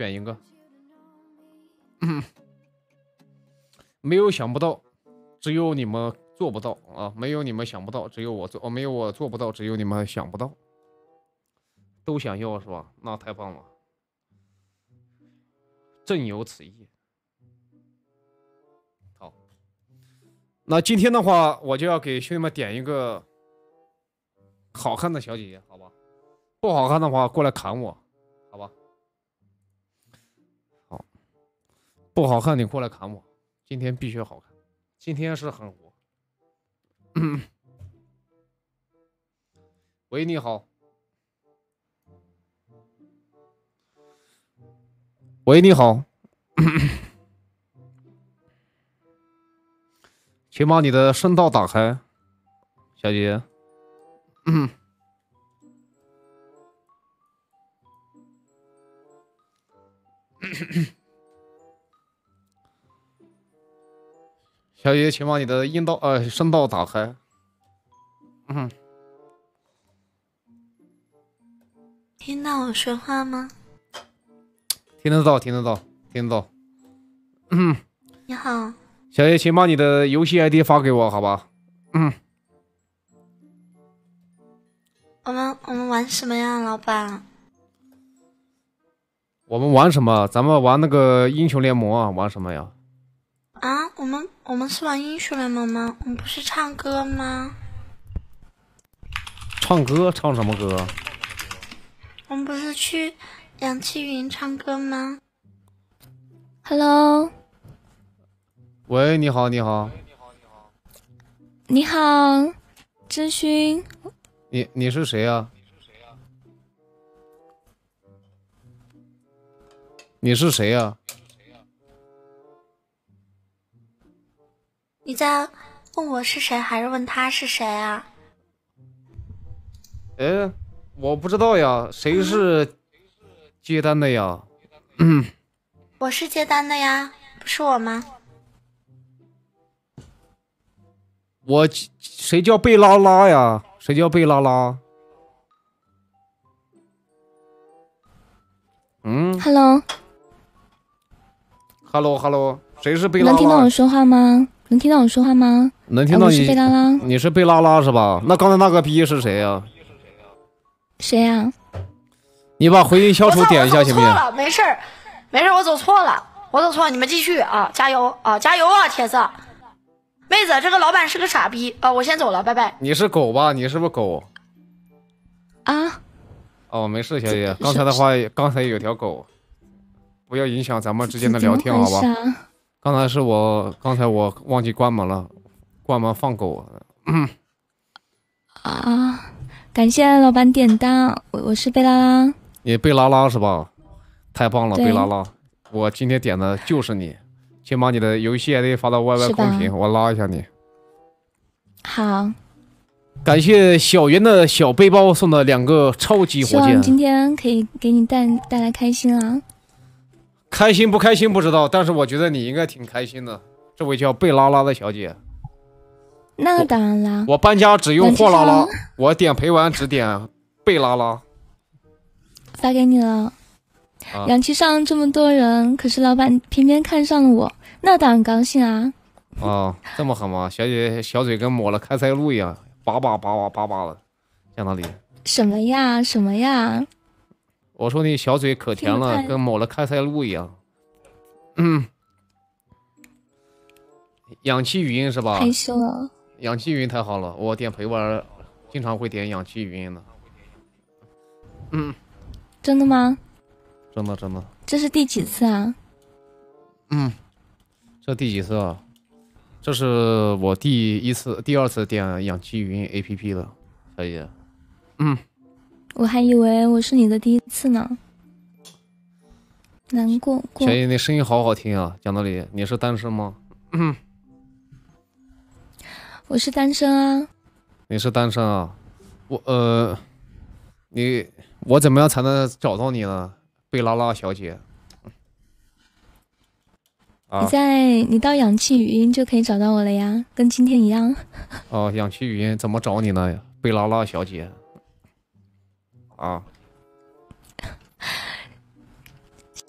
选一个。没有想不到，只有你们做不到啊！没有你们想不到，只有我做；没有我做不到，只有你们想不到。都想要是吧？那太棒了，正有此意。好，那今天的话，我就要给兄弟们点一个好看的小姐姐，好吧？不好看的话，过来砍我，好吧？好，不好看你过来砍我。今天必须好看，今天是很火。喂，你好。喂，你好。请把你的声道打开，小姐。小姐，请把你的声道打开。 听到我说话吗？ 听得到，听得到，听得到。 你好， 小姐，请把你的游戏 ID 发给我，好吧？ 我们玩什么呀，老板？ 我们玩什么？咱们玩那个英雄联盟啊，玩什么呀？ 啊，我们是玩英雄联盟吗？我们不是唱歌吗？ 唱歌？唱什么歌？ 我们不是去氧气云唱歌吗 ？Hello。 喂，你好，你好。 你好，知勋。 你是谁啊？你是谁啊？ 你在问我是谁，还是问他是谁啊？ 哎，我不知道呀，谁是接单的呀？ 我是接单的呀，不是我吗？ 谁叫贝拉拉呀？谁叫贝拉拉？Hello， 谁是贝拉拉？ 能听到我说话吗？能听到我说话吗？ 能听到你。 我是贝拉拉。 你是贝拉拉是吧？那刚才那个逼是谁呀？ 谁呀？ 你把回音消除点一下行不行？ 我走错了，没事儿，我走错了，你们继续啊，加油啊，加油啊，铁子。妹子，这个老板是个傻逼啊！我先走了，拜拜。 你是狗吧？你是不是狗？ 啊？ 哦，没事，小姐。刚才的话，刚才有条狗，不要影响咱们之间的聊天，好吧？刚才我忘记关门了，关门放狗。 感谢老板点单，我是贝拉拉。 你贝拉拉是吧？太棒了，贝拉拉！我今天点的就是你。请把你的游戏 ID 发到 YY 公屏，我拉一下你。 好， 感谢小圆的小背包送的2个超级火箭。 希望今天可以给你带来开心啊！ 开心不开心不知道，但是我觉得你应该挺开心的。这位叫贝拉拉的小姐。 那当然啦。 我搬家只用货拉拉，我点陪玩只点贝拉拉。 发给你了。氧气上这么多人，可是老板偏偏看上了我，那当然高兴啊！ 这么狠吗？小姐小嘴跟抹了开塞露一样，叭叭的，在哪里？ 什么呀？ 我说你小嘴可甜了，跟抹了开塞露一样。氧气语音是吧？ 害羞了。 氧气语音太好了，我点陪玩经常会点氧气语音的。 真的吗？ 真的。 这是第几次啊？ 这第几次啊？这是我第2次点氧气语音 APP 的，小姐。 我还以为我是你的第1次呢。难过。 小姐，你声音好好听啊！讲道理，你是单身吗？ 我是单身啊。 你是单身啊？我怎么样才能找到你呢？贝拉拉小姐。 你到氧气语音就可以找到我了呀，跟今天一样。 氧气语音怎么找你呢？贝拉拉小姐。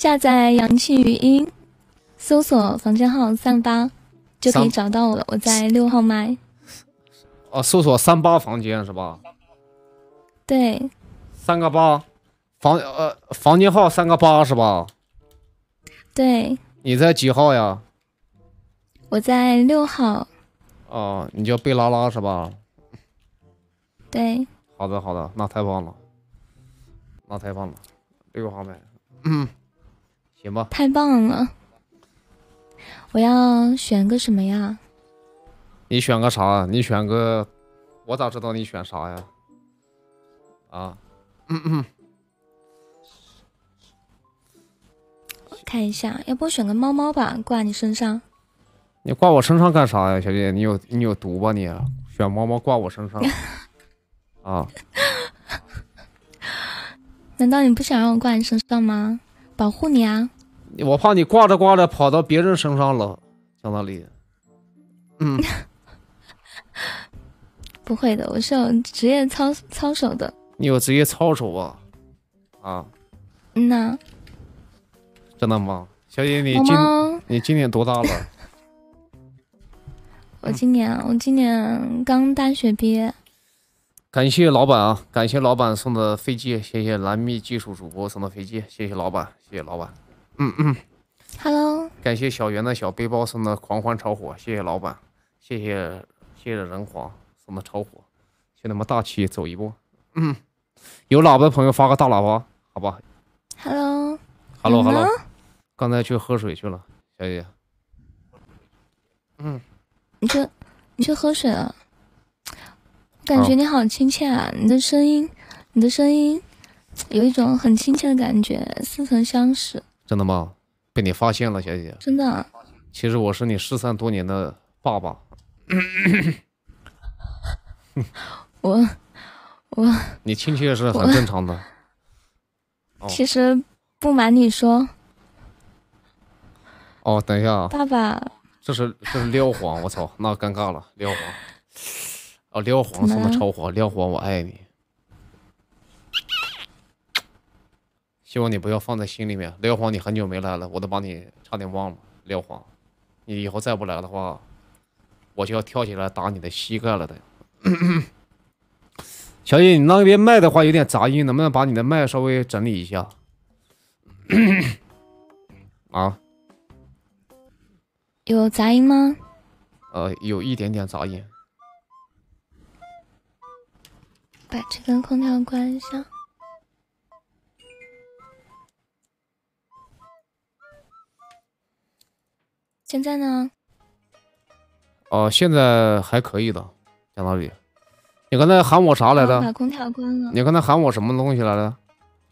下载阳气语音，搜索房间号38就可以找到我了。我在6号麦。 哦，搜索38房间是吧？ 对 ，3个8，房间号3个8是吧？ 对。 你在几号呀？ 我在6号。 哦，你叫贝拉拉是吧？ 对。 好的好的，那太棒了，那太棒了，6号麦。行吧。 太棒了。我要选个什么呀？ 你选个啥？你选个，我咋知道你选啥呀？啊， 我看一下，要不我选个猫猫吧，挂你身上。 你挂我身上干啥呀，小姐？你有毒吧你？选猫猫挂我身上啊？ 难道你不想让我挂你身上吗？保护你啊！ 我怕你挂着挂着跑到别人身上了，在那里。 不会的，我是有职业操守的。 你有职业操守啊？啊？ 那真的吗？小姐，你今年多大了？ 我今年刚大学毕业。 感谢老板啊！感谢老板送的飞机，谢谢蓝蜜技术主播送的飞机，谢谢老板，谢谢老板。 Hello。 感谢小圆的小背包送的狂欢超火，谢谢老板，谢谢人皇送的超火，谢他妈大气走一波。有喇叭的朋友发个大喇叭，好吧 ？Hello。 刚才去喝水去了，小姐。 你去喝水了。感觉你好亲切啊！你的声音有一种很亲切的感觉，似曾相识。 真的吗？被你发现了，小姐。 真的。 其实我是你失散多年的爸爸。 我。 你亲切是很正常的。 其实不瞒你说。 哦，等一下啊。 爸爸。 这是撩黄，我操，那尴尬了，撩黄。哦，撩黄送的超火，撩黄我爱你。希望你不要放在心里面，撩黄你很久没来了，我都把你差点忘了。撩黄，你以后再不来的话，我就要跳起来打你的膝盖了的。小姐，你那边麦的话有点杂音，能不能把你的麦稍微整理一下？啊？ 有杂音吗？ 有一点点杂音。 把这个空调关一下。现在呢？ 现在还可以的，讲道理。你刚才喊我啥来着？ 把空调关了。 你刚才喊我什么东西来着？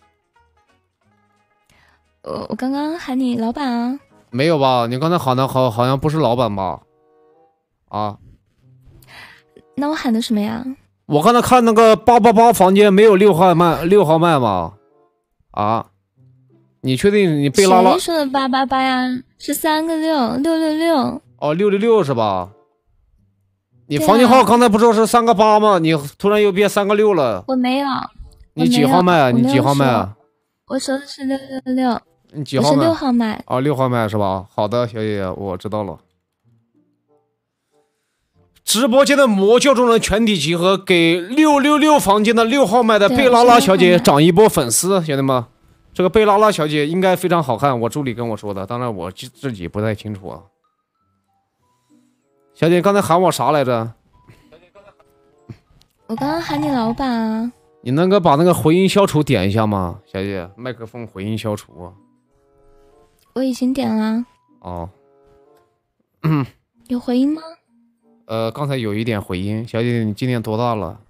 我刚刚喊你老板啊。 没有吧？你刚才喊的好像不是老板吧？啊？ 那我喊的什么呀？ 我刚才看那个888房间没有6号麦吗？啊？你确定你贝拉拉？ 谁说的888呀？是3个6，666。 哦，666是吧？你房间号刚才不说是3个8吗？你突然又变3个6了。 我没有。 你几号麦啊？你几号麦啊？ 我说的是666。 你几号麦？ 我是6号麦。 哦，6号麦是吧？好的，小姐姐，我知道了。直播间的魔教中人全体集合，给666房间的6号麦的贝拉拉小姐涨一波粉丝，兄弟们！这个贝拉拉小姐应该非常好看，我助理跟我说的，当然我自己不太清楚啊。小姐刚才喊我啥来着？ 我刚刚喊你老板啊。 你能够把那个回音消除点一下吗，小姐？麦克风回音消除啊。 我已经点了。 哦。 有回音吗？ 刚才有一点回音。小姐，你今年多大了？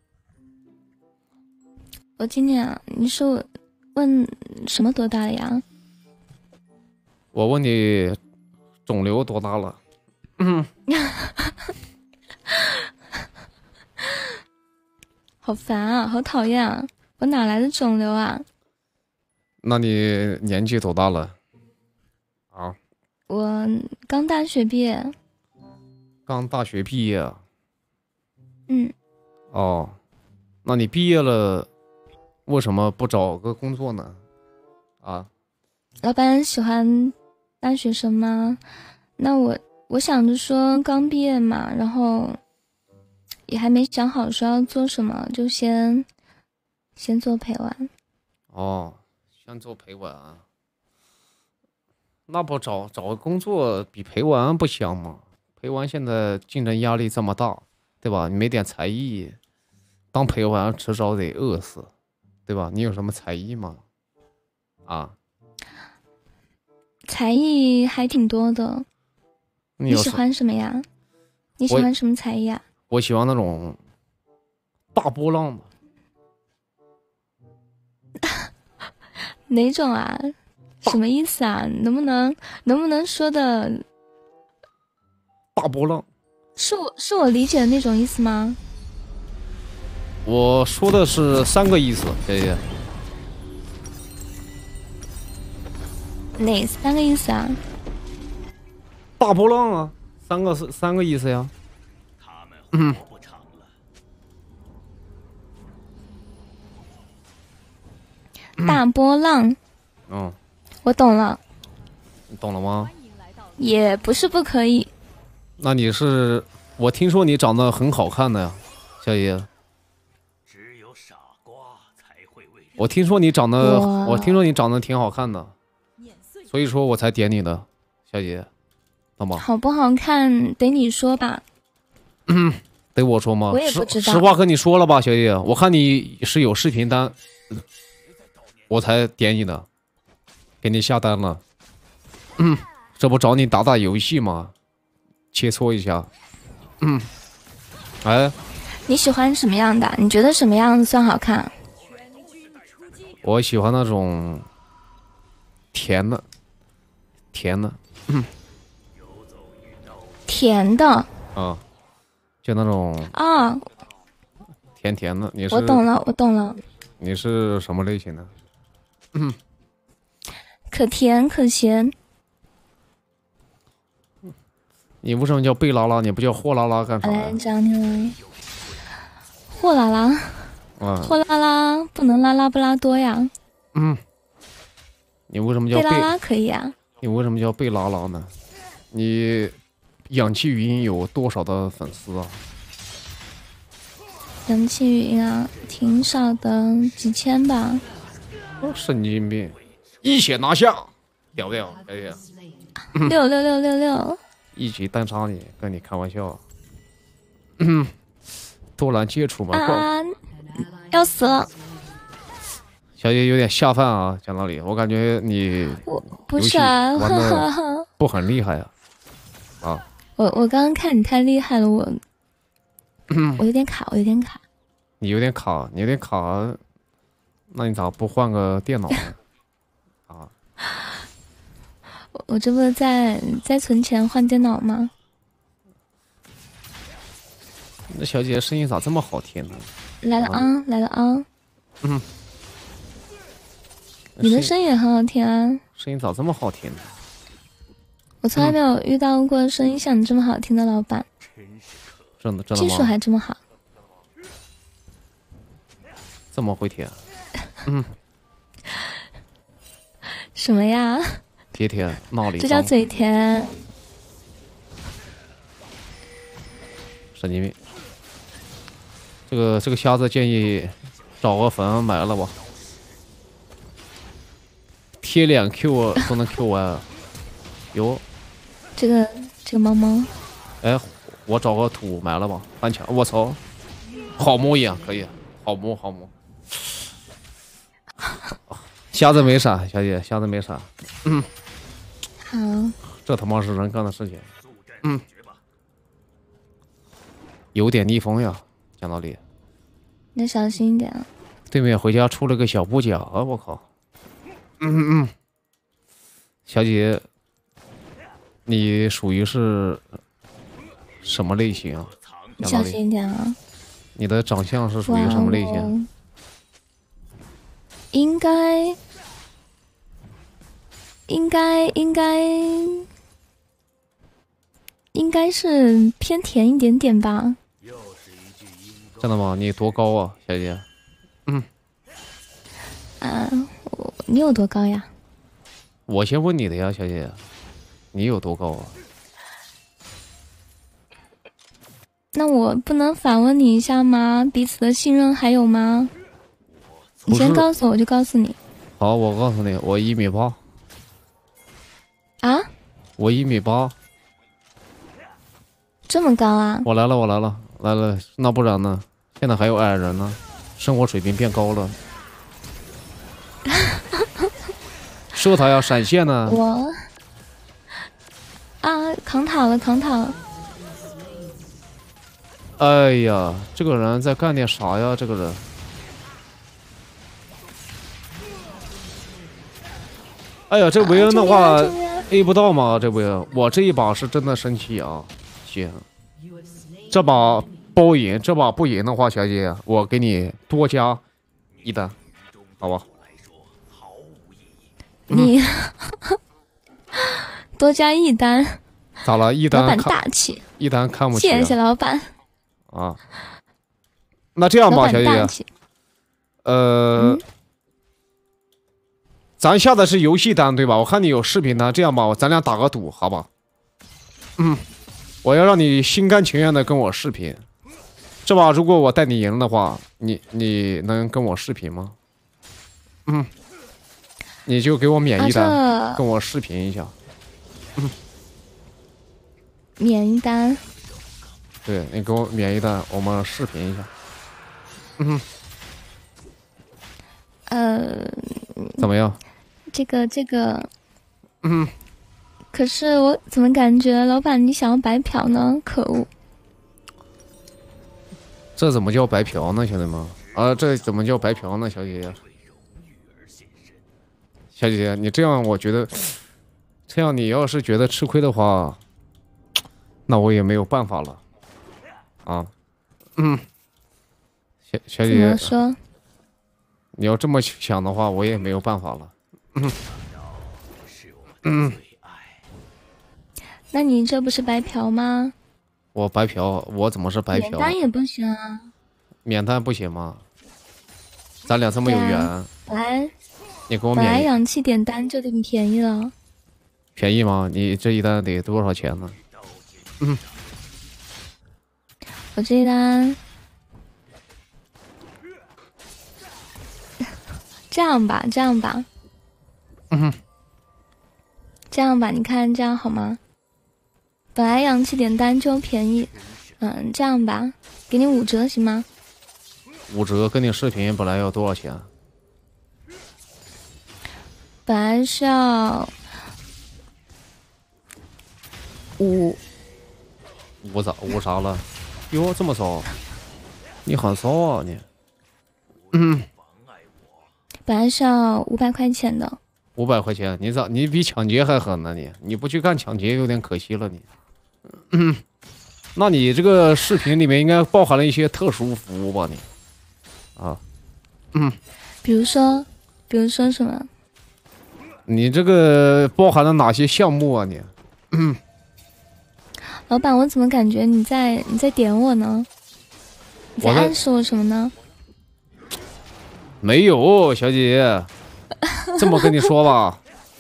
我今年，你是问什么多大了呀？ 我问你，肿瘤多大了？ 好烦啊，好讨厌啊！我哪来的肿瘤啊？ 那你年纪多大了？啊？ 我刚大学毕业。 刚大学毕业。 哦， 那你毕业了，为什么不找个工作呢？啊？ 老板喜欢大学生吗？那我想着说刚毕业嘛，然后也还没想好说要做什么，就先做陪玩。 哦，先做陪玩，那不找个工作比陪玩不香吗？陪玩现在竞争压力这么大，对吧？你没点才艺，当陪玩迟早得饿死，对吧？你有什么才艺吗？啊？ 才艺还挺多的。你喜欢什么呀？你喜欢什么才艺啊？ 我喜欢那种大波浪的。 哪种啊？什么意思啊？能不能说的大波浪？ 是我理解的那种意思吗？ 我说的是3个意思，姐姐。 哪3个意思啊？ 大波浪啊，3个意思呀。 大波浪。我懂了。 你懂了吗？ 也不是不可以。 那我听说你长得很好看的呀，小爷。只有傻瓜才会为。我听说你长得挺好看的，所以说我才点你的，小爷，懂吗？ 好不好看得你说吧。 得我说吗？ 我也不知道。 实话跟你说了吧，小爷，我看你是有视频单，我才点你的，给你下单了。这不找你打游戏吗？切磋一下。哎， 你喜欢什么样的？你觉得什么样子算好看？ 我喜欢那种甜的。甜的啊，就那种啊， 甜的。你是？ 我懂了。 你是什么类型的？ 可甜可咸。 你为什么叫贝拉拉？你不叫货拉拉干啥呀？ 来讲你了。货拉拉。货拉拉不能拉拉布拉多呀。 你为什么叫贝拉拉可以啊？ 你为什么叫贝拉拉呢？你氧气语音有多少的粉丝啊？ 氧气语音啊，挺少的，几千吧。 神经病！一血拿下，屌不屌？可以。 66666。 一级单杀你，跟你开玩笑。突然接触嘛， 要死了。 小姐有点下饭啊，讲道理，我感觉你不是啊， 玩的不很厉害啊。 我刚刚看你太厉害了，我有点卡。 你有点卡，那你咋不换个电脑呢？啊？ 我这不在存钱换电脑吗？ 那小姐声音咋这么好听呢？ 来了啊！你的声音也很好听啊！ 声音咋这么好听呢？ 我从来没有遇到过声音像你这么好听的老板， 真的吗？ 技术还这么好， 这么会舔？ 什么呀？ 甜闹里， 这叫嘴甜。 神经病！这个瞎子建议找个粉买了吧。贴脸 Q 都能 Q 完，哟， 这个猫猫， 哎，我找个土买了吧，翻墙，我操，好模样可以，好模，瞎子没闪，小姐，瞎子没闪， 好， 这他妈是人干的事情，有点逆风呀，讲道理， 你小心一点啊。 对面回家出了个小布甲，我靠。小姐，你属于是什么类型啊？ 你小心一点啊！ 你的长相是属于什么类型？ 应该是偏甜一点点吧。 真的吗？你多高啊，小姐？ 你有多高呀？ 我先问你的呀，小姐，你有多高啊？ 那我不能反问你一下吗？彼此的信任还有吗？你先告诉我，我就告诉你。 好，我告诉你，我1米8。 啊？ 我1米8。 这么高啊！ 我来了，我来了，来了，那不然呢？现在还有矮人呢，生活水平变高了。射他呀，闪现呢？ 我啊，扛塔了，扛塔了。 哎呀，这个人在干点啥呀？这个人，哎呀，这维恩的话 A 不到吗？这维恩，我这一把是真的生气啊！行，这把包赢，这把不赢的话，小姐，我给你多加1单，好吧？ 你多加1单， 咋了？1单老板大气 ，1单看不起、啊。 谢谢老板。 啊，那这样吧，小姐，咱下的是游戏单对吧？我看你有视频单，这样吧，咱俩打个赌，好吧？我要让你心甘情愿的跟我视频。这把如果我带你赢的话，你能跟我视频吗？你就给我免1单，跟我视频一下。 免1单。 对，你给我免1单，我们视频一下。怎么样？ 这个，可是我怎么感觉老板你想要白嫖呢？可恶！ 这怎么叫白嫖呢，兄弟们？啊，这怎么叫白嫖呢，小姐姐？小姐姐，你这样，我觉得，这样你要是觉得吃亏的话，那我也没有办法了。啊，小姐姐， 怎么说？ 你要这么想的话，我也没有办法了。 那你这不是白嫖吗？ 我白嫖，我怎么是白嫖？ 免单也不行啊。 免单不行吗？咱俩这么有缘，你给我免。 本来氧气点单就挺便宜了。 便宜吗？你这1单得多少钱呢？ 我这一单，这样吧，这样吧，你看这样好吗？本来氧气点单就便宜，这样吧，给你5折行吗 ？5折跟你视频本来要多少钱？ 本来是要5 啥了？哟，这么骚？你很骚啊你！ 本来是要500块钱的。 500块钱？你比抢劫还狠呢你不去干抢劫有点可惜了你。那你这个视频里面应该包含了一些特殊服务吧你？啊， 比如说什么？ 你这个包含了哪些项目啊你？ 老板，我怎么感觉你在点我呢？你在暗示我什么呢？ 没有，小姐姐，这么跟你说吧，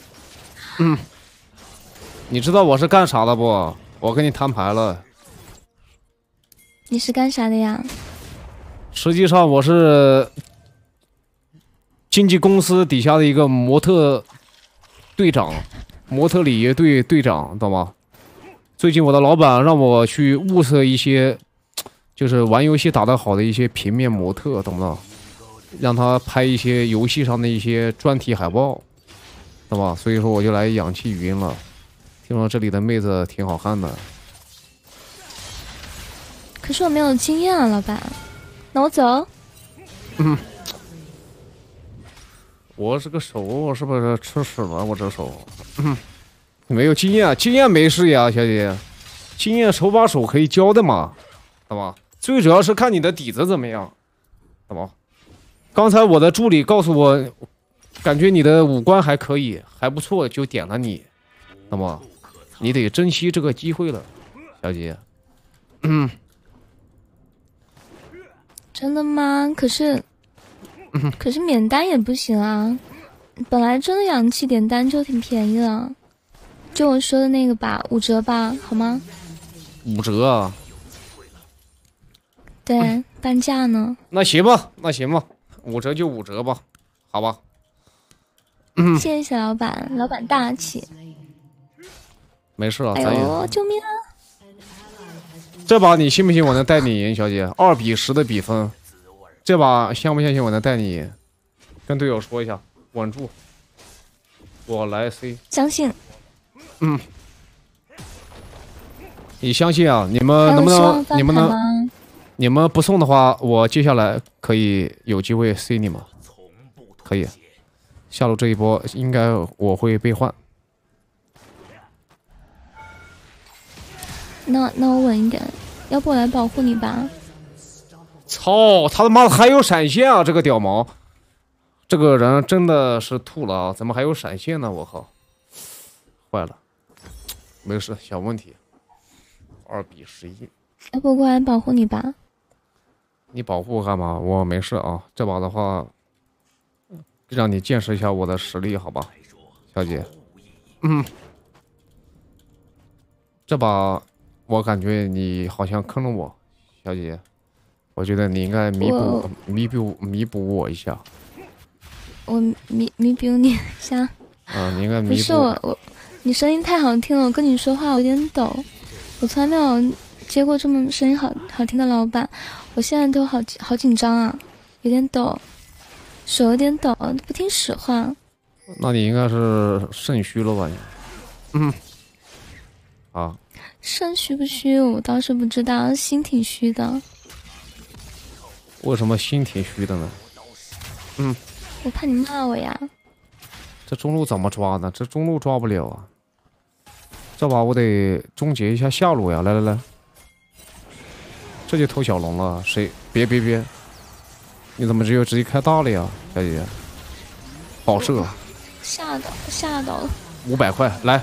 你知道我是干啥的不？我跟你摊牌了。 你是干啥的呀？ 实际上我是经纪公司底下的一个模特队长，模特礼仪队队长，懂吗？最近我的老板让我去物色一些，就是玩游戏打得好的一些平面模特，懂不懂？让他拍一些游戏上的一些专题海报，懂吧？所以说我就来氧气语音了。听说这里的妹子挺好看的。 可是我没有经验啊，老板。那我走。 我这个手是不是吃屎了？我这手。没有经验，经验没事呀，小姐姐，经验手把手可以教的嘛，好吧？最主要是看你的底子怎么样，好吧？刚才我的助理告诉我，感觉你的五官还可以，还不错，就点了你，那么你得珍惜这个机会了，小姐。 真的吗？可是免单也不行啊。 本来真的氧气点单就挺便宜的，就我说的那个吧，5折吧，好吗 ？5折啊？ 对，半价呢。 那行吧，5折就5折吧，好吧。 谢谢小老板，老板大气。 没事啊， 哎咱也。 呦，救命啊！ 这把你信不信我能带你赢，小姐？2比10的比分，这把相不相信我能带你赢？跟队友说一下，稳住，我来 C。 相信。 你相信啊？你们能不能？你们不送的话，我接下来可以有机会 C 你们，可以。下路这一波应该我会被换。 那我稳一点，要不我来保护你吧？ 操，他妈的还有闪现啊！这个屌毛，这个人真的是吐了啊！怎么还有闪现呢？我靠，坏了，没事，小问题。2比11， 要不我过来保护你吧？ 你保护我干嘛？我没事啊。这把的话，让你见识一下我的实力，好吧，小姐。这把我感觉你好像坑了我，小姐。我觉得你应该弥补我一下。 我弥补你一下。 啊，你应该弥补。 不是我，你声音太好听了，我跟你说话有点抖。我从来没有接过这么声音好听的老板，我现在都好紧张啊，有点抖，手有点抖，不听使唤。 那你应该是肾虚了吧？啊， 肾虚不虚我倒是不知道，心挺虚的。 为什么心挺虚的呢？ 我怕你骂我呀。 这中路怎么抓呢？这中路抓不了啊。这把我得终结一下下路呀！来，这就偷小龙了。谁？别！你怎么直接开大了呀，小姐姐？爆射！ 吓到了。 500块，来！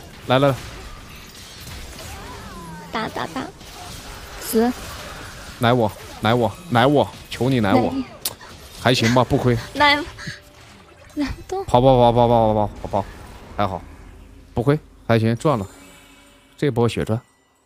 打！死！ 奶我！求你奶我！还行吧，不亏。 奶不动。 跑，还好，不亏，还行，赚了。这波血赚。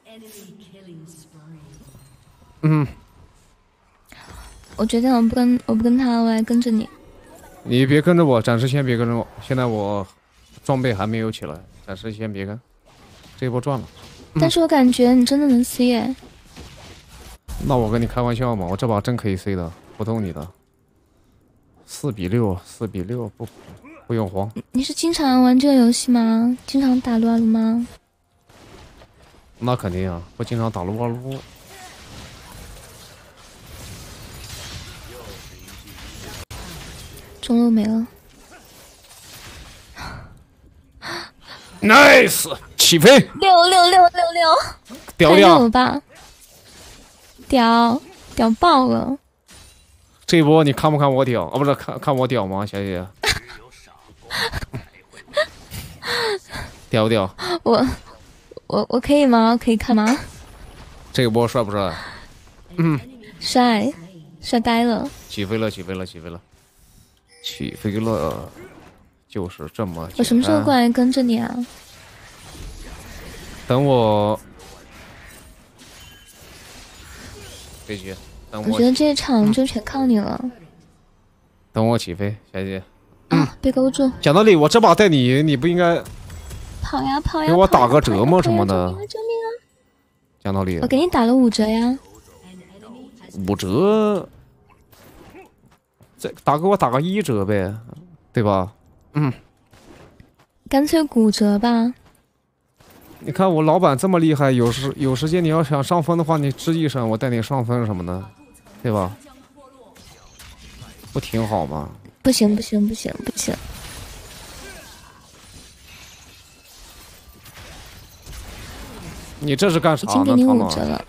我决定我不跟他，我来跟着你。 你别跟着我，暂时先别跟着我。现在我装备还没有起来，暂时先别跟。这一波赚了。 但是我感觉你真的能 C 哎。 那我跟你开玩笑嘛，我这把真可以 C 的，不动你的。4比6，不用慌。 你是经常玩这个游戏吗？经常打撸啊撸吗？ 那肯定啊，不经常打撸啊撸。 中路没了。 Nice， 起飞 6， 屌吧，屌爆了！ 这一波你看不看我屌？哦，不是看我屌吗，小姐姐？屌不屌？ 我可以吗？可以看吗？ 这一波帅不帅？ 帅呆了！ 起飞了，就是这么。 我什么时候过来跟着你啊？ 等我。别急，等我。 我觉得这一场就全靠你了。 等我起飞，小姐姐。 被勾住。 讲道理，我这把带你赢，你不应该跑呀！ 给我打个折吗？什么的？ 救命啊！ 讲道理， 我给你打了5折呀。 5折，再给我打个1折呗，对吧？ 干脆骨折吧。 你看我老板这么厉害，有时间你要想上分的话，你吱一声，我带你上分什么的，对吧？不挺好吗？ 不行！ 你这是干啥呢？ 已经给你5折了。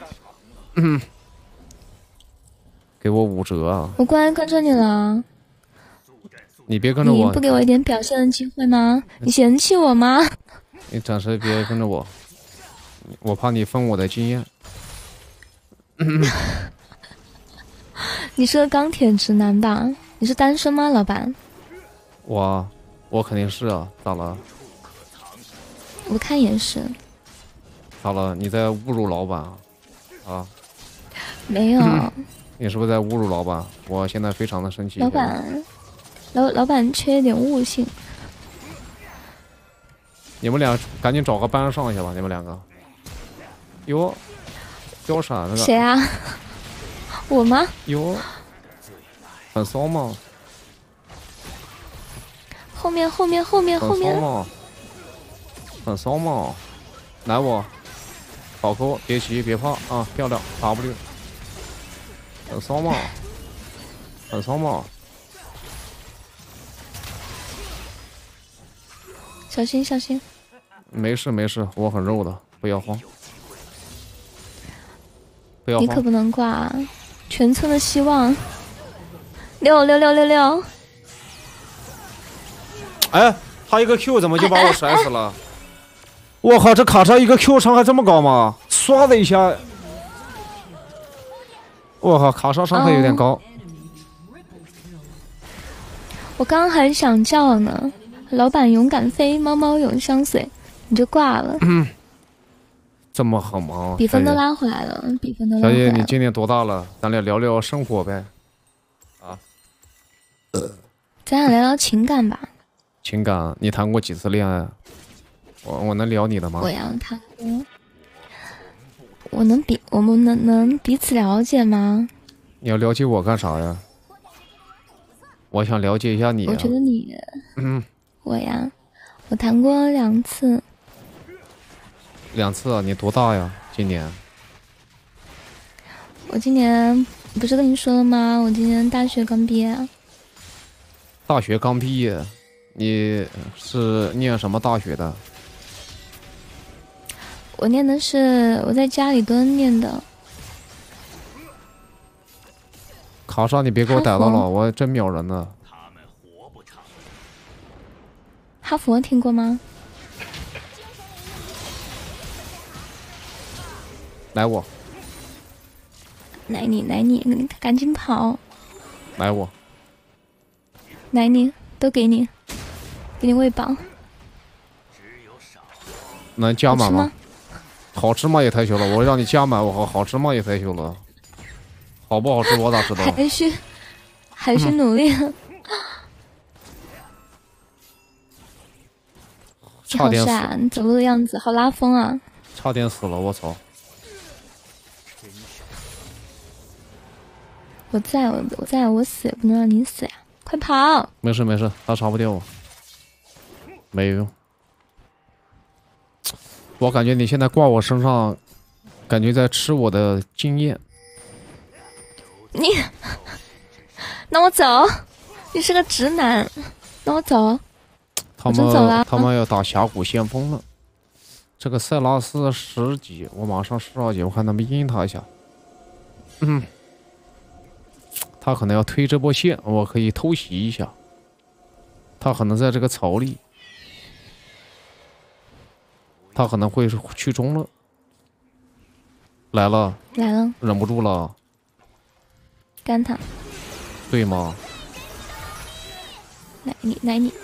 给我5折啊！ 我过来跟着你了。 你别跟着我。 你不给我一点表现的机会吗？你嫌弃我吗？ 你暂时别跟着我，我怕你分我的经验。 你是个钢铁直男吧？你是单身吗，老板？ 我我肯定是啊，咋了？ 我看也是。 咋了？你在侮辱老板啊？啊？ 没有。 你是不是在侮辱老板？我现在非常的生气。 老板，老板缺一点悟性。 你们俩赶紧找个班上去吧，你们两个。哟，吊闪那个。 谁啊？我吗？ 哟，很骚吗？ 后面。 很骚吗？很骚吗？来我，跑扣，别急别怕啊，漂亮 W。很骚吗？很骚吗？ 小心小心。 没事没事，我很肉的，不要慌。不要慌。 你可不能挂啊！全村的希望。66666。 哎，他一个 Q 怎么就把我甩死了？我靠，这卡莎一个 Q 伤害这么高吗？唰的一下，我靠，卡莎伤害有点高。 我刚刚还想叫呢，老板勇敢飞，猫猫永相随，你就挂了。 这么狠吗？ 比分都拉回来了，比分都拉回来了。 小姐，你今年多大了？咱俩聊聊生活呗。啊？ 咱俩聊聊情感吧。 情感，你谈过几次恋爱？我能聊你的吗？ 我要谈过。我们能彼此了解吗？ 你要了解我干啥呀？我想了解一下你。 我觉得你，我呀，我谈过2次。 2次啊？你多大呀？今年？ 我今年不是跟你说了吗？我今年大学刚毕业。 大学刚毕业，你是念什么大学的？ 我念的是我在家里蹲念的。 卡莎，你别给我逮到了，我真秒人呢。 哈佛听过吗？ 来我。 来你赶紧跑！ 来我。 来你，都给你，给你喂饱。 能加满吗？好吃吗？也太羞了！我让你加满，我好吃吗？也太羞了。好不好吃我咋知道？ 还需努力。 差点死！ 你走路的样子好拉风啊！ 差点死了，我操！ 我在，我死也不能让你死呀！快跑！ 没事没事，他杀不掉我，没有用。我感觉你现在挂我身上，感觉在吃我的经验。 你，那我走。你是个直男，那我走。 他们要打峡谷先锋了。这个塞拉斯10级，我马上12级，我看他们阴他一下。他可能要推这波线，我可以偷袭一下。他可能在这个槽里，他可能会去中了。来了，忍不住了， 干他， 对吗？ 来你，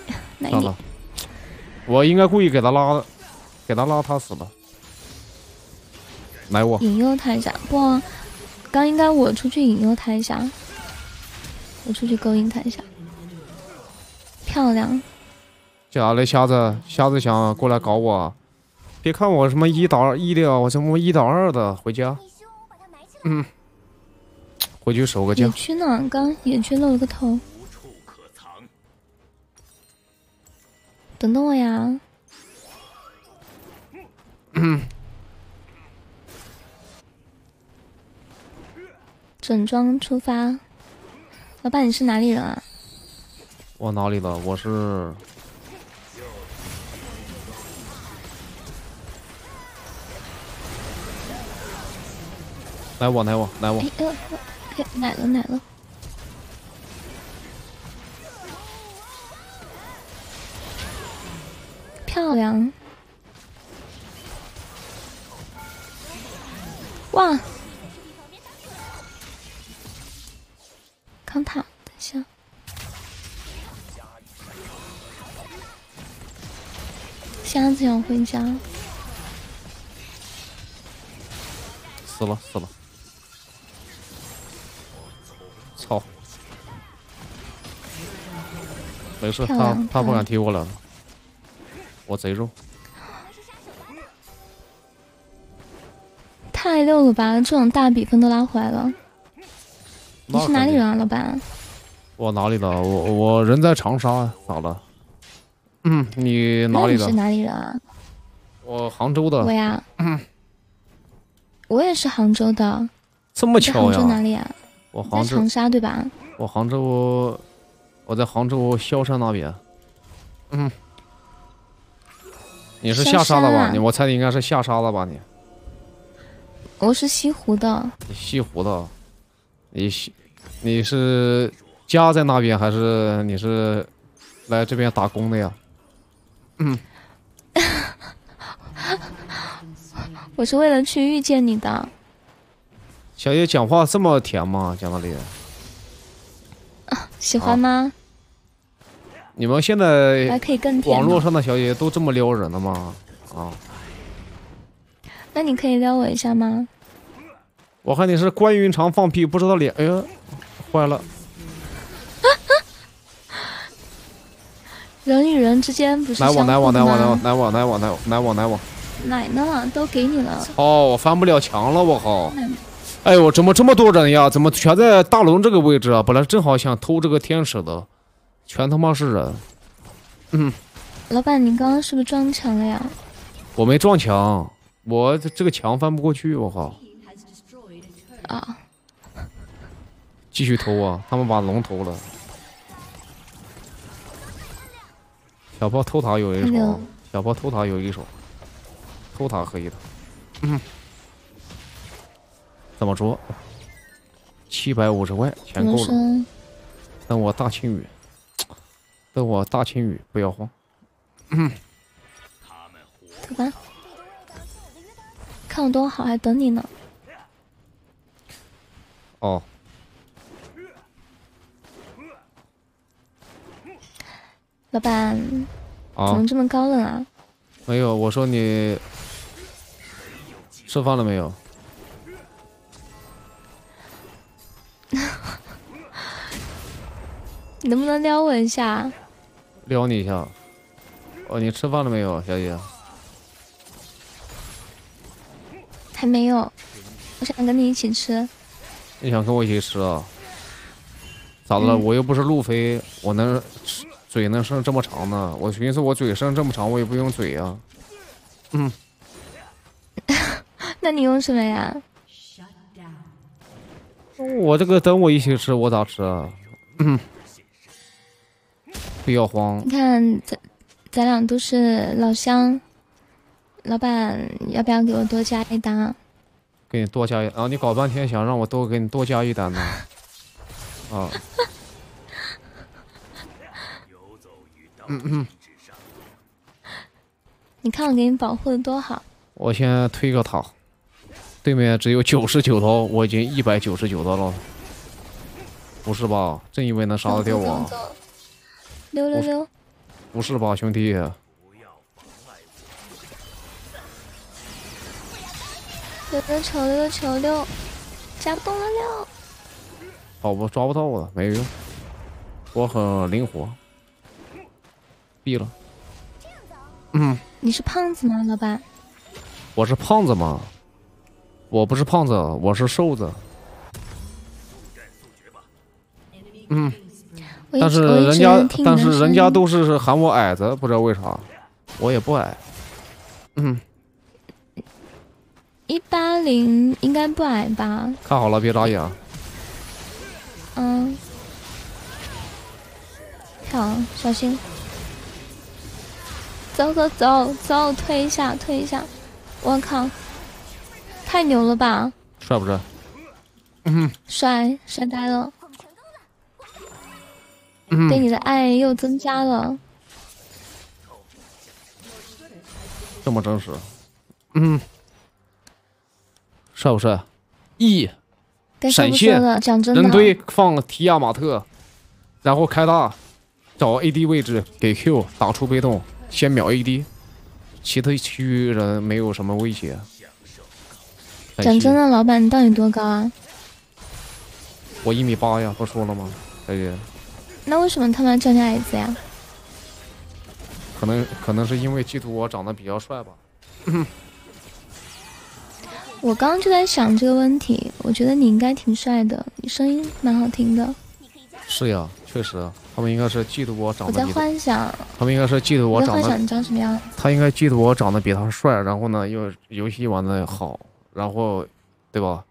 我应该故意给他拉他死了。来我引诱他一下，不，刚应该我出去引诱他一下。我出去勾引他一下，漂亮！ 假的瞎子想过来搞我，别看我什么1打1的，我什么1打2的，回家。回去守个家。 野区呢？刚野区露了个头。等等我呀！整装出发。老板，你是哪里人啊？ 我哪里了？我是来我。 奶了！漂亮！哇！康塔，等一下。 瞎子要回家。 死了死了！操！没事， 漂亮他不敢踢我了，我贼肉。 太溜了吧！这种大比分都拉回来了。你是哪里人啊，老板？ 我哪里的？我人在长沙啊，咋了？你哪里的？ 你是哪里人啊？ 我杭州的。 我呀，我也是杭州的。 这么巧呀？ 杭州哪里啊？ 我杭州在长沙对吧？ 我杭州，我在杭州萧山那边。你是下沙的吧？我猜你应该是下沙的吧？ 我是西湖的。 你西湖的，你是家在那边还是你是来这边打工的呀？ 我是为了去遇见你的。 小姐讲话这么甜吗？讲道理。 喜欢吗？ 你们现在还可以更甜。 网络上的小姐都这么撩人的吗？ 那你可以撩我一下吗？ 我看你是关云长放屁不知道脸，哎呀，坏了！ 人与人之间不是来我奶呢？ 都给你了。 哦，我翻不了墙了，我靠！哎呦，怎么这么多人呀？怎么全在大龙这个位置啊？本来正好想偷这个天使的，全他妈是人。 老板，你刚刚是不是撞墙了呀？ 我没撞墙，我这个墙翻不过去，我靠！ 啊！ 继续偷啊！他们把龙偷了。小炮偷塔有一手，小炮偷塔有一手，偷塔可以的。怎么说？750块钱够了。等我大青雨，不要慌。 走吧，看我多好，还等你呢。 哦。 老板，怎么这么高冷啊？ 没有，我说你吃饭了没有？ 你能不能撩我一下？ 撩你一下。你吃饭了没有，小姐？ 还没有，我想跟你一起吃。 你想跟我一起吃啊？咋的了？我又不是路飞，我能嘴能伸这么长呢？我寻思我嘴伸这么长，我也不用嘴啊。 那你用什么呀？ 我这个等我一起吃，我咋吃啊？不要慌。 你看，咱俩都是老乡，老板要不要给我多加一单？ 给你多加一啊！你搞半天想让我给你多加一单呢？啊。 你看我给你保护的多好。 我先推个塔，对面只有99刀，我已经199刀了，不是吧？真以为能杀得掉我？ 溜， 不是吧，兄弟？ 溜球溜，夹不动了溜。 抓不到我，没用，我很灵活。毙了。 你是胖子吗，老板？ 我是胖子吗？我不是胖子，我是瘦子。但是人家都是喊我矮子，不知道为啥，我也不矮。 180应该不矮吧？ 看好了，别眨眼。 好，小心。走，推一下。我靠，太牛了吧！ 帅不帅？ 帅呆了。对你的爱又增加了。 这么真实。帅不帅？闪现，人堆放提亚马特，然后开大，找 AD 位置给 Q 打出被动，先秒 AD， 其他区域人没有什么威胁。 讲真的，老板，你到底多高啊？ 我1米8呀，不说了吗？小姐， 那为什么他们要叫你矮子呀？ 可能是因为嫉妒我长得比较帅吧。 我刚刚就在想这个问题，我觉得你应该挺帅的，你声音蛮好听的。 是呀，确实，他们应该是嫉妒我长我在得比幻想， 他们应该是嫉妒我长得， 我在幻想你长什么样。 他应该嫉妒我长得比他帅，然后呢又游戏玩的好，然后，对吧？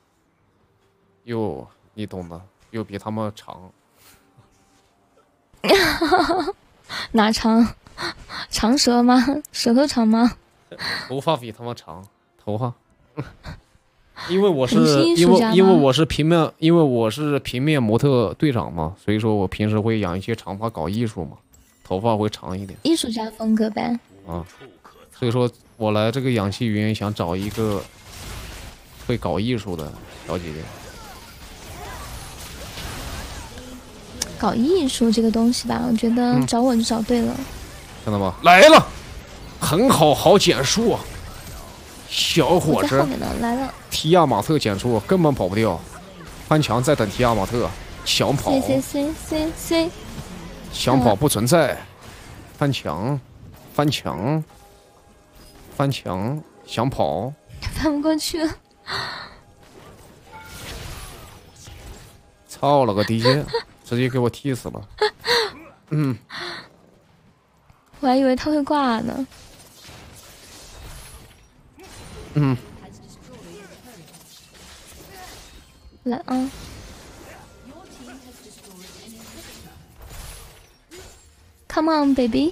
又你懂的，又比他们长。 哪长？长舌吗？舌头长吗？ 头发比他们长，头发。因为我是你是艺术家吗因为我是平面模特队长嘛，所以说我平时会养一些长发搞艺术嘛，头发会长一点艺术家风格呗。 啊。所以说我来这个氧气云想找一个会搞艺术的小姐姐。 搞艺术这个东西吧，我觉得找我就找对了。 看到吧，来了，很好，好减速啊，小伙子我在后。面呢，来了。 提亚马特减速根本跑不掉，翻墙再等提亚马特，想跑 C， 想跑不存在，翻墙，翻墙，翻墙，想跑， 翻不过去了。 操了个爹，直接给我踢死了。 我还以为他会挂呢。来啊！Come on, baby！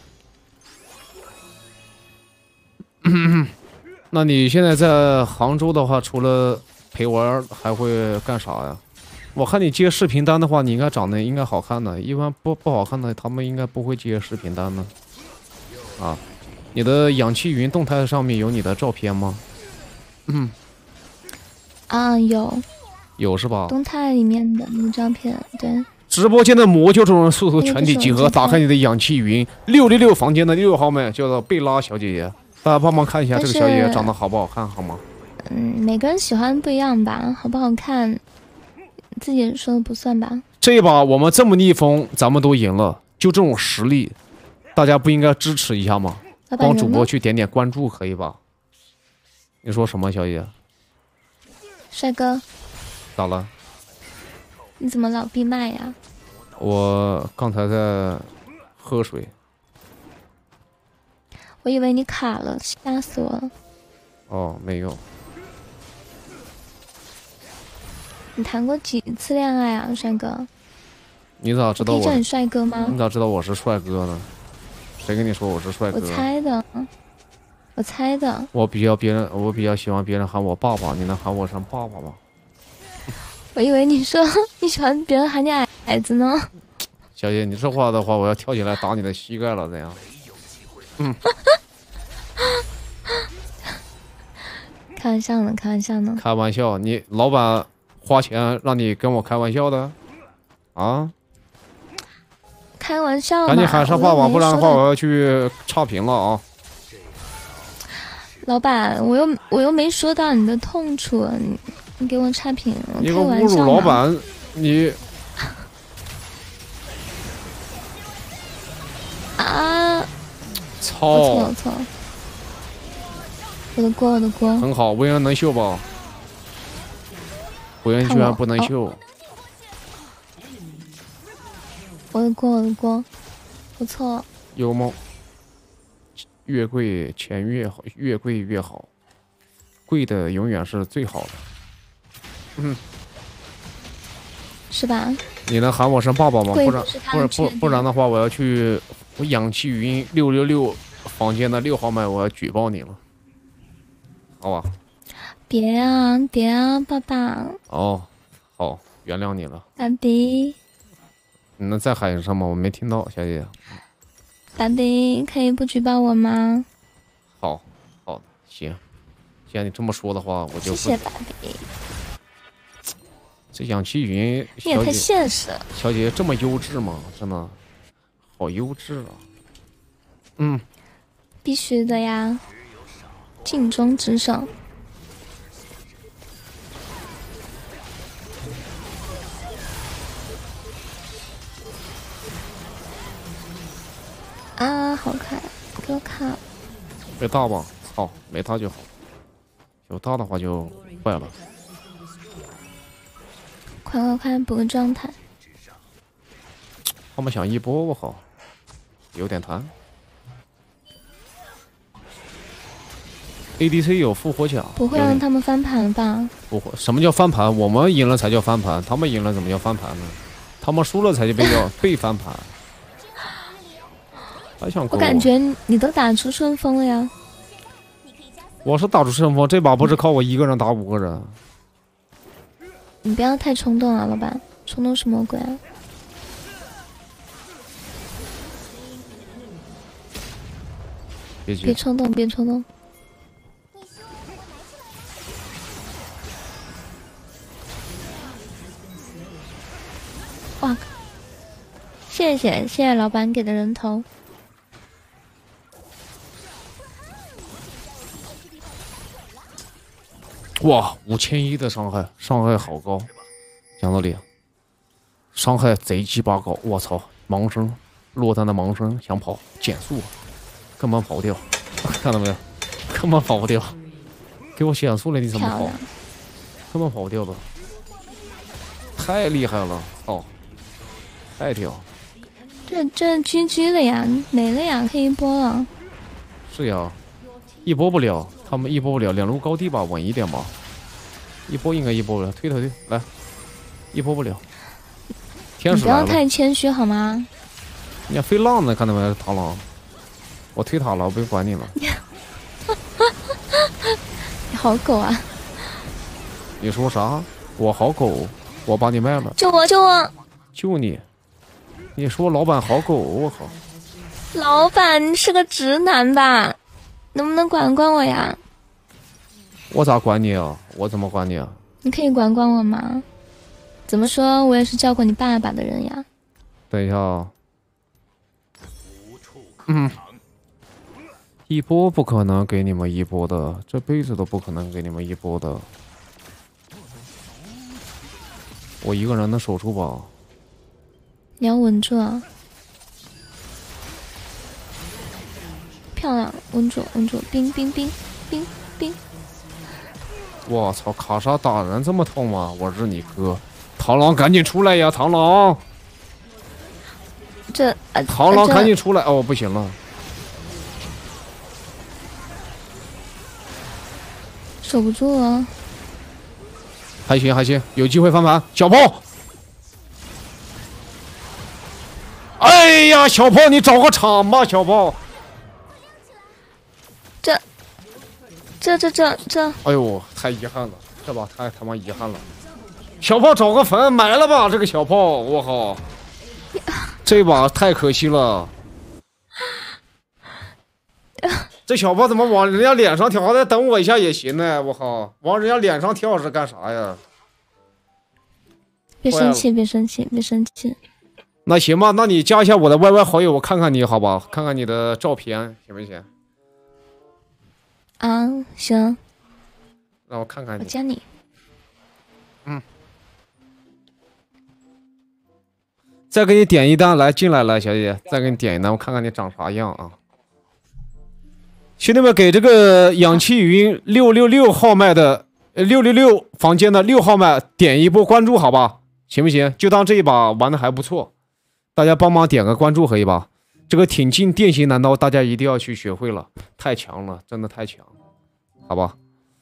那你现在在杭州的话，除了陪玩，还会干啥呀？我看你接视频单的话，你应该长得应该好看的，一般不好看的，他们应该不会接视频单的。啊，你的氧气云动态上面有你的照片吗？ 啊， 有是吧？ 动态里面的那个照片，对。 直播间的魔就这种速度全体集合， 那个就是我打开你的氧气云666房间的6号妹，叫做贝拉小姐姐，大家帮忙看一下这个小姐姐长得好不好看，好吗？ 每个人喜欢不一样吧，好不好看，自己说的不算吧。 这一把我们这么逆风，咱们都赢了，就这种实力，大家不应该支持一下吗？ 老板帮主播人呢？ 去点点关注，可以吧？你说什么，小姐？ 帅哥， 咋了？ 你怎么老闭麦呀？ 我刚才在喝水。 我以为你卡了，吓死我了。 哦，没有。 你谈过几次恋爱啊，帅哥？ 你咋知道我？ 可以叫你帅哥吗你？咋知道我是帅哥呢？谁跟你说我是帅哥？ 我猜的，我猜的。 我比较喜欢别人喊我爸爸，你能喊我声爸爸吗？ 我以为你说你喜欢别人喊你矮子呢。 小姐，你这话的话，我要跳起来打你的膝盖了，怎样？ 开玩笑呢，开玩笑呢。 开玩笑，你老板花钱让你跟我开玩笑的啊？ 开玩笑嘛。 赶紧喊声爸爸， 我又没不然的话说我要去差评了啊！ 老板，我又没说到你的痛处，你给我差评，我开你个侮辱玩笑嘛。 老板，你啊！我错操了，我！错了。我的锅，我的锅。 很好，维恩能秀吧？维恩居然不能秀， 我的锅，我的锅。我错了。 有梦。越贵钱越好，越贵越好，贵的永远是最好的。 是吧？ 你能喊我声爸爸吗？ 贵不然不是他的缺点不然的话，我要去我氧气云666房间的6号麦，我要举报你了，好吧？ 别啊，别啊，爸爸， 哦，好，原谅你了。 爸比， 你能再喊一声吗？我没听到，小姐姐。 爸比，可以不举报我吗？ 好，好的，行。既然你这么说的话，我就不。 谢谢爸比。 这氧气云你也太小姐现实了。 小姐姐这么优质吗？真的，好优质啊！ 必须的呀，尽忠职守。啊，好看，给我看。 没大吧？操，没大就好。有大的话就坏了。 快补个状态。 他们想一波，我靠，有点弹。ADC 有复活甲， 不会让他们翻盘吧？ 不会。什么叫翻盘？我们赢了才叫翻盘，他们赢了怎么叫翻盘呢？他们输了才叫被翻盘。还想我感觉你都打出顺风了呀！ 我是打出顺风，这把不是靠我一个人打5个人。 你不要太冲动啊，老板，冲动是魔鬼啊！别冲动，别冲动！哇，谢谢老板给的人头。 哇，5100的伤害，伤害好高，讲道理，伤害贼鸡巴高！我操，盲僧，落单的盲僧想跑，减速，根本跑不掉，看到没有？根本跑不掉，给我减速了，你怎么跑？根本跑不掉的，太厉害了！操，太屌！ 这 GG 了呀，没了呀，可以一波了。 是呀，一波不了。他们一波不了，两路高地吧，稳一点吧。一波应该一波不了，推来，一波不了。天使来了， 你不要太谦虚好吗？ 你看飞浪呢，看到没？螳螂，我推塔了，我不用管你了。 你好狗啊！ 你说啥？我好狗，我把你卖了。 救我！ 救你！你说老板好狗，我靠！ 老板，你是个直男吧？能不能管管我呀？ 我咋管你啊？我怎么管你啊？ 你可以管管我吗？怎么说，我也是叫过你爸爸的人呀。 等一下啊。一波不可能给你们一波的，这辈子都不可能给你们一波的。我一个人能守住吧？ 你要稳住啊！漂亮，稳住！冰！ 我操，卡莎打人这么痛吗？我是你哥，螳螂赶紧出来呀！螳螂，螳螂赶紧出来！哦，不行了， 守不住了。 还行，有机会翻盘。小炮，哎呀，小炮，你找个场吧，小炮。 这， 哎呦，太遗憾了，这把太他妈遗憾了。小炮找个坟埋了吧，这个小炮，我靠，这把太可惜了。这小炮怎么往人家脸上跳？再等我一下也行呢，我靠，往人家脸上跳是干啥呀？ 别生气。 那行吧，那你加一下我的 YY 好友，我看看你好吧，看看你的照片，行不行？ 啊，行， 让我看看你。 我加你。 再给你点一单，来进来了，小姐，再给你点一单，我看看你长啥样啊？兄弟们，给这个氧气云666号麦的666房间的6号麦点一波关注，好吧？行不行？就当这一把玩的还不错，大家帮忙点个关注可以吧？这个挺进电刑男刀，大家一定要去学会了，太强了，真的太强，好吧？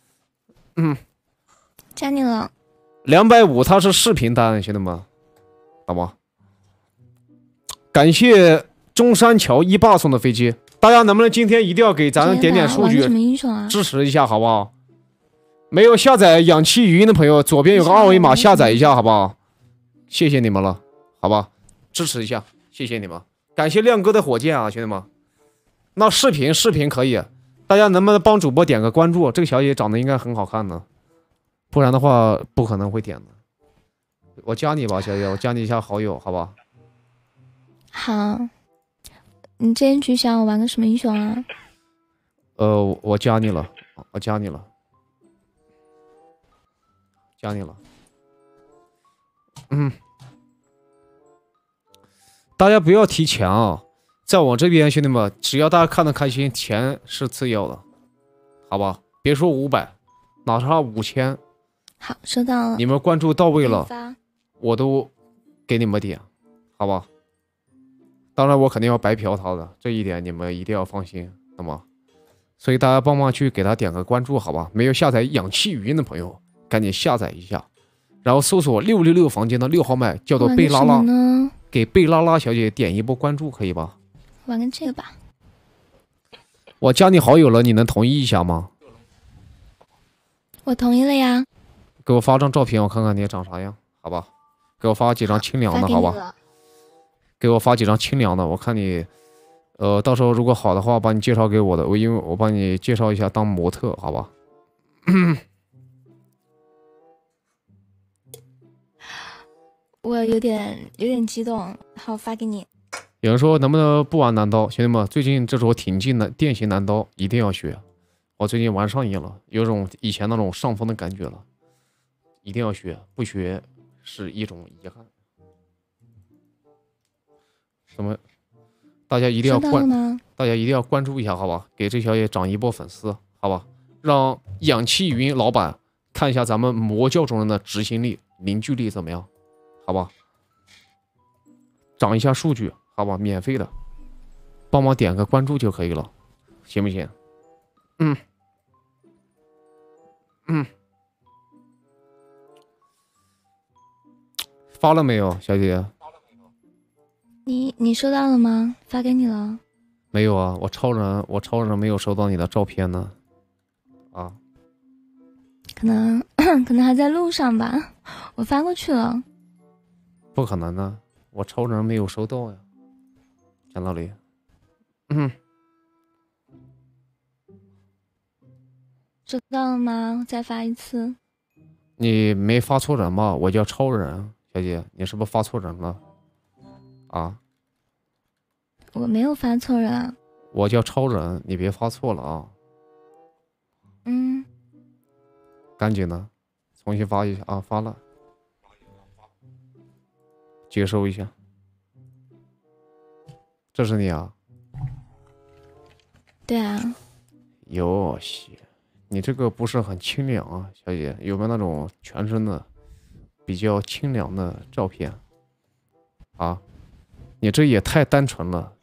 加你了。 250，它是视频单，兄弟们，好吧？感谢中山桥一霸送的飞机，大家能不能今天一定要给咱点点数据，支持一下，好不好？没有下载氧气语音的朋友，左边有个二维码，下载一下，好不好？谢谢你们了，好吧？支持一下，谢谢你们，感谢亮哥的火箭啊，兄弟们。那视频可以，大家能不能帮主播点个关注？这个小姐长得应该很好看的，不然的话不可能会点的。我加你吧，小姐，我加你一下好友，好吧？ 好，你这一局想我玩个什么英雄啊？ 我加你了，我加你了，加你了。大家不要提钱啊，在我这边，兄弟们，只要大家看得开心，钱是次要的，好吧？别说500，哪怕5000， 好，收到了。 你们关注到位了， 发我都给你们点，好吧？当然，我肯定要白嫖他的，这一点你们一定要放心，懂吗？所以大家帮忙去给他点个关注，好吧？没有下载氧气语音的朋友，赶紧下载一下，然后搜索666房间的6号麦，叫做贝拉拉，给贝拉拉小姐点一波关注，可以吧？ 玩个这个吧。 我加你好友了，你能同意一下吗？ 我同意了呀。 给我发张照片，我看看你长啥样，好吧？给我发几张清凉的，好吧？给我发几张清凉的，我看你，到时候如果好的话，把你介绍给我的，因为我帮你介绍一下当模特，好吧？ 我有点激动，好发给你。 有人说能不能不玩男刀？兄弟们，最近这种挺进的电刑男刀一定要学，我最近玩上瘾了，有种以前那种上风的感觉了，一定要学，不学是一种遗憾。什么？大家一定要关注一下，好吧？给这小姐涨一波粉丝，好吧？让氧气语音老板看一下咱们魔教中人的执行力、凝聚力怎么样？好吧？涨一下数据，好吧？免费的，帮忙点个关注就可以了，行不行？发了没有，小姐姐？ 你收到了吗？发给你了。 没有啊，我超人没有收到你的照片呢。啊， 可能还在路上吧，我发过去了。 不可能呢，我超人没有收到呀，讲道理。 收到了吗？再发一次。 你没发错人吧？我叫超人，小姐，你是不是发错人了？啊？ 我没有发错人啊。 我叫超人，你别发错了啊。赶紧的，重新发一下啊！发了，接收一下。这是你啊？ 对啊。 哟西，你这个不是很清凉啊，小姐，有没有那种全身的比较清凉的照片？啊，你这也太单纯了，